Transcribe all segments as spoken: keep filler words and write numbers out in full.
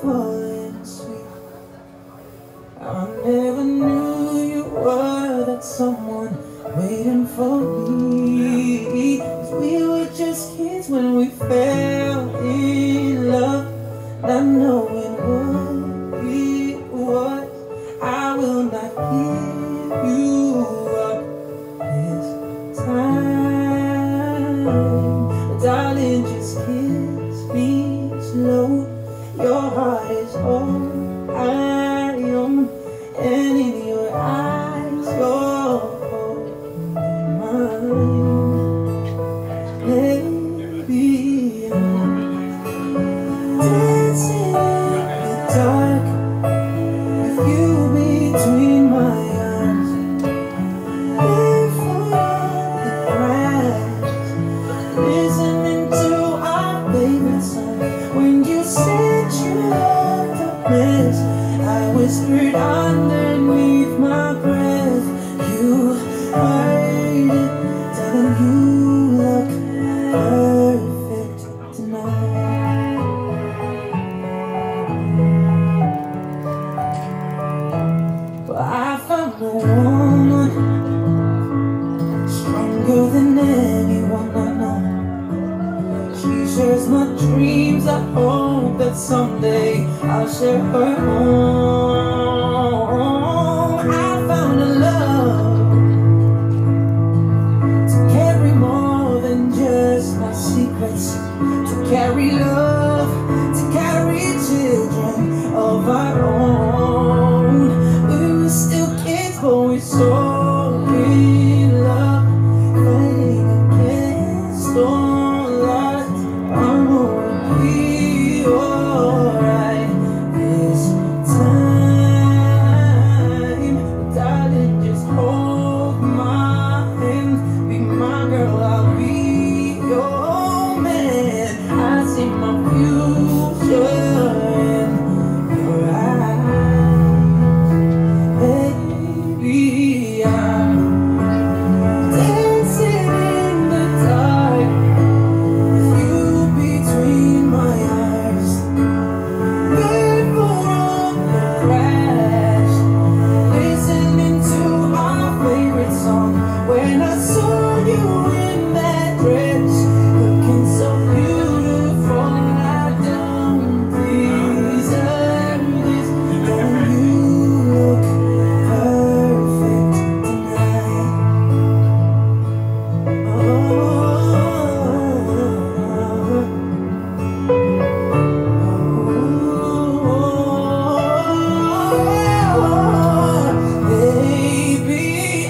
falling asleep. I never knew you were that someone waiting for me. 'Cause we were just kids when we fell in love, not knowing what it was. I will not give you up this time, but darling, just kiss me slow. Your heart is all I own, and in your eyes you're holding mine. Baby, I'm dancing in the dark with you between my arms, barefoot on the grass, listening to our favorite song. When you said you loved a mess, I whispered underneath my breath. You heard it, telling you look perfect tonight. But I found a woman stronger than anyone I know. She shares my dreams. I hope that someday I'll share her home. I found a love to carry more than just my secrets, to carry love, to carry children of our own. We were still kids, but we're so in love, fighting against all odds. I'm gonna be alright this time. Darling, just hold my hand, be my girl, I'll be your man. I see my future in your eyes, baby. I'm dancing in the dark with you between my arms, barefoot on the grass, listening to our favorite song. When I saw you in that dress, looking so beautiful, I don't deserve this. Don't you look perfect tonight? Oh, baby,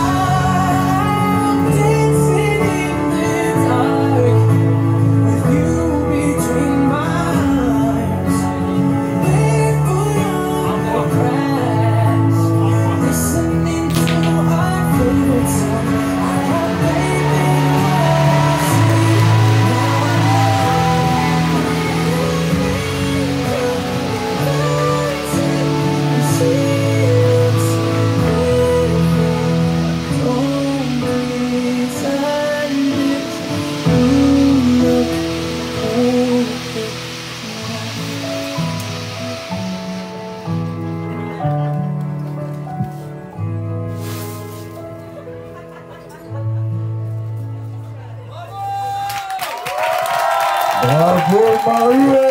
I'm dancing in the dark with you between my arms, barefoot on the grass, listening to our favorite song. I have baby sleep. Bravo Maria!